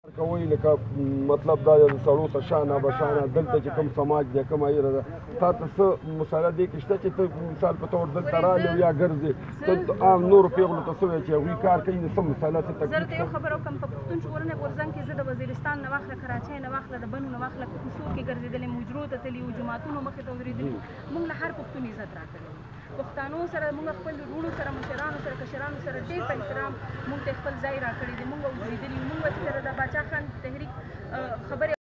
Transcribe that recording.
کوي لکه مطلب دا د سړو ته شانه بشانه دلته چې کوم سماج دی کومه ایره ده تا ته څه مسله دې کې شته چې ته مثال په طور دلته راغلې او یا ګرځې ته عام نورو پیغلو ته څه وایې چې هغوی کار کوي نو څه مسله څه تکلیف زه درته یو خبره وکړم په پښتون ژغورنې غورځنګ کې زه د وزیرستان نه واخله کراچۍ نه واخله د بنو نه واخله کوڅو کې ګرځېدلې مجرو ته تللي وو جوماتونو مخې ته ودرېدلي موږ له هر پښتون عزت راکړی پښتانو سره موږ خپل وروڼو سره مشرانو سره کشرانو سره ډېر په احترام موږ ته خپل ځای راکړی دی موږ ودرېدلي موږ چې د باچا خان تحریک خبرې